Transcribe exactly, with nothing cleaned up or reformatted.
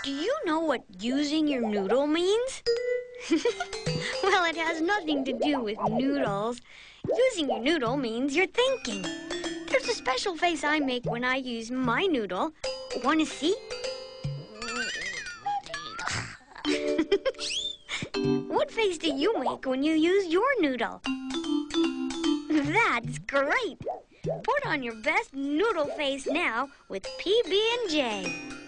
Do you know what using your noodle means? Well, it has nothing to do with noodles. Using your noodle means you're thinking. There's a special face I make when I use my noodle. Want to see? What face do you make when you use your noodle? That's great! Put on your best noodle face now with P B and J.